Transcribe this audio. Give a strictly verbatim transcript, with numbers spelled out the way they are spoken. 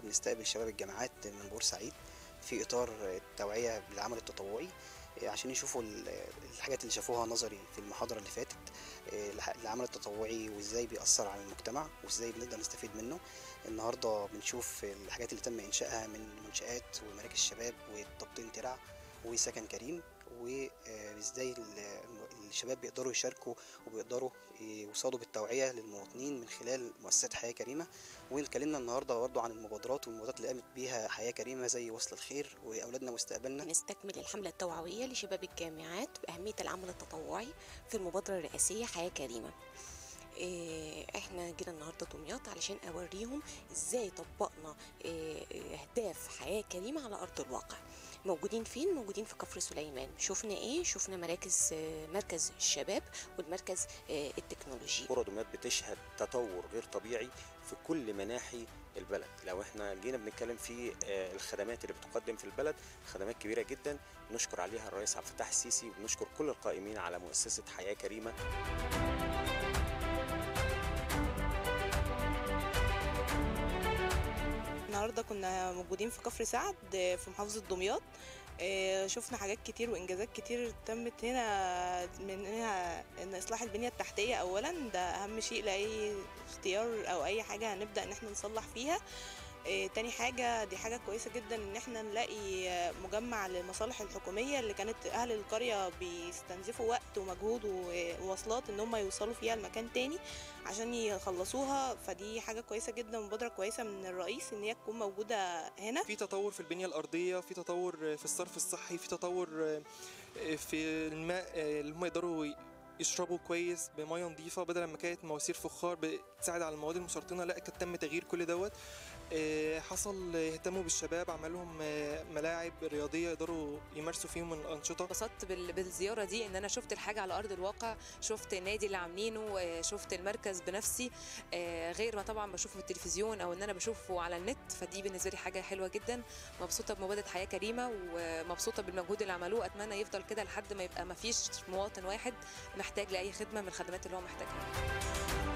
بنستقبل شباب الجامعات من بورسعيد في إطار التوعية بالعمل التطوعي عشان يشوفوا الحاجات اللي شافوها نظري في المحاضرة اللي فاتت، العمل التطوعي وإزاي بيأثر على المجتمع وإزاي بنقدر نستفيد منه. النهاردة بنشوف الحاجات اللي تم إنشائها من منشآت ومراكز شباب وتبطين ترع وسكن كريم، وإزاي الشباب بيقدروا يشاركوا وبيقدروا يوصلوا بالتوعية للمواطنين من خلال مؤسسات حياة كريمة. واتكلمنا النهاردة برضه عن المبادرات والمبادرات اللي قامت بيها حياة كريمة زي وصل الخير وأولادنا مستقبلنا. نستكمل الحملة التوعوية لشباب الجامعات بأهمية العمل التطوعي في المبادرة الرئاسية حياة كريمة. احنا جينا النهارده دمياط علشان اوريهم ازاي طبقنا اهداف حياه كريمه على ارض الواقع. موجودين فين؟ موجودين في كفر سليمان. شفنا ايه؟ شفنا مراكز مركز الشباب والمركز التكنولوجي. قرى دمياط بتشهد تطور غير طبيعي في كل مناحي البلد. لو احنا جينا بنتكلم في الخدمات اللي بتقدم في البلد، خدمات كبيره جدا نشكر عليها الرئيس عبد الفتاح السيسي، وبنشكر كل القائمين على مؤسسه حياه كريمه. النهارده كنا موجودين في كفر سعد في محافظة دمياط. شفنا حاجات كتير وإنجازات كتير تمت هنا، منها إن إصلاح البنية التحتية أولا، ده أهم شيء لأي اختيار أو أي حاجة هنبدأ إن احنا نصلح فيها. إيه تاني حاجة، دي حاجة كويسة جدا ان احنا نلاقي مجمع للمصالح الحكومية اللي كانت اهل القرية بيستنزفوا وقت ومجهود ومواصلات ان هم يوصلوا فيها لمكان تاني عشان يخلصوها. فدي حاجة كويسة جدا، مبادرة كويسة من الرئيس ان هي تكون موجودة هنا. في تطور في البنية الأرضية، في تطور في الصرف الصحي، في تطور في الماء اللي هم يقدروا يشربوا كويس بميه نظيفه بدل ما كانت مواسير فخار بتساعد على المواد المسرطنه. لا، كان تم تغيير كل دوت. حصل اهتموا بالشباب، عمل لهم ملاعب رياضيه يقدروا يمارسوا فيهم الانشطه. انبسطت بالزياره دي ان انا شفت الحاجه على ارض الواقع، شفت النادي اللي عاملينه، شفت المركز بنفسي غير ما طبعا بشوفه في التلفزيون او ان انا بشوفه على النت. فدي بالنسبه لي حاجه حلوه جدا. مبسوطه بمبادره حياه كريمه ومبسوطه بالمجهود اللي عملوه. اتمنى يفضل كده لحد ما يبقى ما فيش مواطن واحد محتاج لاي خدمه من الخدمات اللي هو محتاجها.